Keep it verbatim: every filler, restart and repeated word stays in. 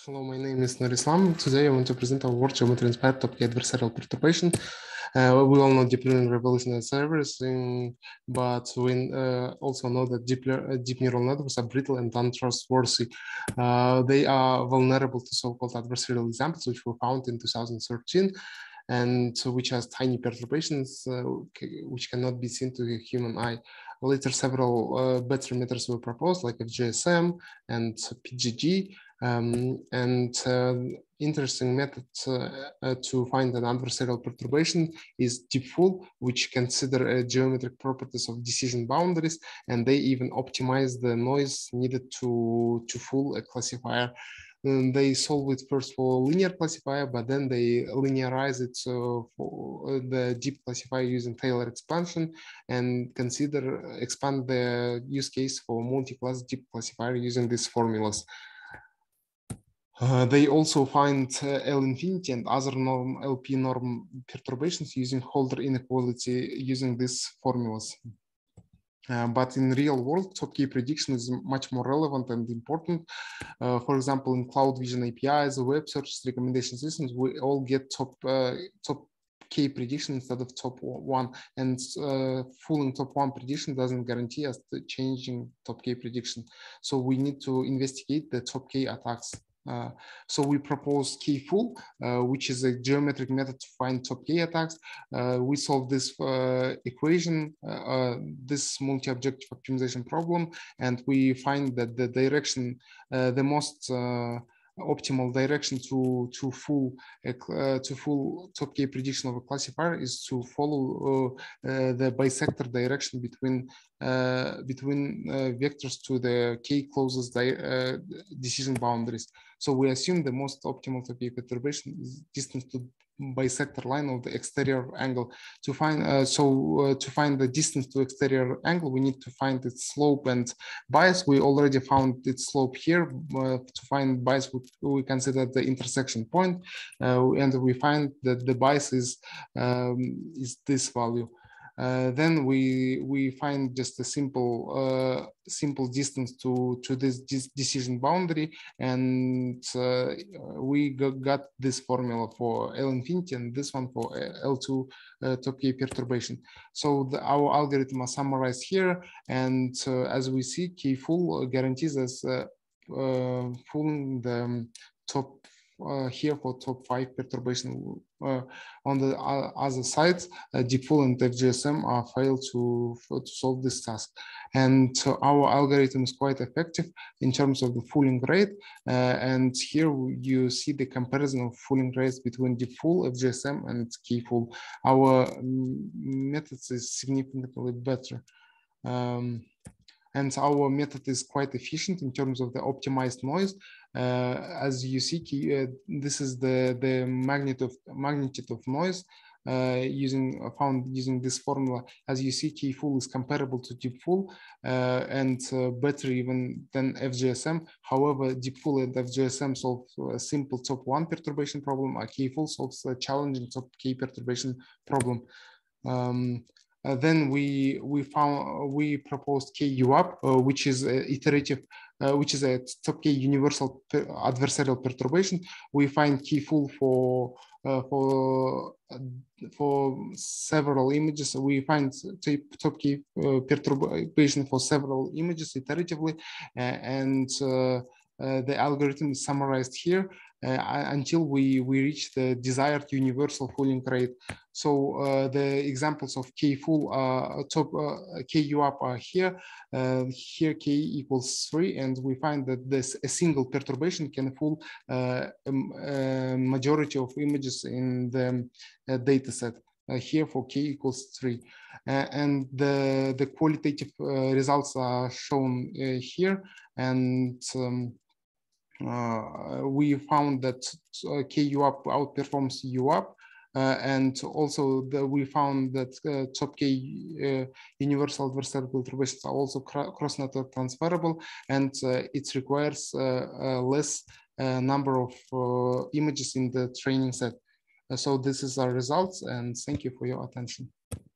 Hello, my name is Nurislam. Today I want to present our word geometry-inspired Top-kadversarial perturbation. Uh, we all know deep learning revolution as everything, but we uh, also know that deep, uh, deep neural networks are brittle and untrustworthy. Uh, they are vulnerable to so-called adversarial examples, which were found in two thousand thirteen, and which has tiny perturbations uh, which cannot be seen to the human eye. Later, several uh, better methods were proposed, like F G S M and P G G. Um, and uh, interesting method uh, uh, to find an adversarial perturbation is deep-full, which consider uh, geometric properties of decision boundaries, and they even optimize the noise needed to, to fool a classifier. And they solve it first for linear classifier, but then they linearize it uh, for the deep classifier using Taylor expansion, and consider expand the use case for multi-class deep classifier using these formulas. Uh, they also find uh, L infinity and other norm L P norm perturbations using Holder inequality using these formulas. Uh, but in real world, Top-kprediction is much more relevant and important. Uh, for example, in cloud vision A P Is, web search recommendation systems, we all get top uh, top K prediction instead of top one, and uh, fooling top one prediction doesn't guarantee us the changing top K prediction. So we need to investigate the top K attacks. Uh, so we propose K-fool, uh, which is a geometric method to find top K attacks. Uh, we solve this uh, equation, uh, uh, this multi-objective optimization problem, and we find that the direction, uh, the most uh, optimal direction to to fool uh, to fool top K prediction of a classifier is to follow uh, uh, the bisector direction between uh, between uh, vectors to the K closest uh, decision boundaries. So we assume the most optimal top K perturbation is distance to bisector line of the exterior angle. To find uh, so uh, to find the distance to exterior angle, we need to find its slope and bias. We already found its slope here. Uh, to find bias, we, we consider the intersection point, uh, and we find that the bias is um, is this value. Uh, then we we find just a simple uh, simple distance to to this decision boundary, and uh, we got this formula for L infinity and this one for L two uh, top K perturbation. So the, our algorithm are summarized here, and uh, as we see, K-fool guarantees us uh, uh, fooling the um, top. Uh, here for top five perturbation. Uh, on the uh, other side, uh, deep-full and F G S M are failed to, to solve this task. And uh, our algorithm is quite effective in terms of the fooling rate. Uh, and here you see the comparison of fooling rates between deep-full, F G S M, and K-fool. Our um, methods is significantly better. Um, and our method is quite efficient in terms of the optimized noise. Uh, as you see, uh, this is the the magnitude of magnitude of noise uh, using uh, found using this formula. As you see, K-fool is comparable to deep-full uh, and uh, better even than F G S M. However, deep-full and F G S M solve a simple top one perturbation problem. A K-fool solves a challenging top K perturbation problem. Um, Uh, then we we found uh, we proposed K U A P, uh, which is a iterative, uh, which is a top K universal per adversarial perturbation. We find K-fool for uh, for uh, for several images. We find top K uh, perturbation for several images iteratively, uh, and uh, uh, the algorithm is summarized here. Uh, until we, we reach the desired universal fooling rate. So uh, the examples of K-fool, uh, top uh, K U A P are here. Uh, here K equals three, and we find that this a single perturbation can fool uh, a, a majority of images in the uh, data set. Uh, here for K equals three. Uh, and the, the qualitative uh, results are shown uh, here. And um, Uh, we found that uh, K U A P outperforms U A P, uh, and also the, we found that uh, top K uh, universal adversarial perturbations are also cross-network transferable, and uh, it requires uh, uh, less uh, number of uh, images in the training set. Uh, so this is our results, and thank you for your attention.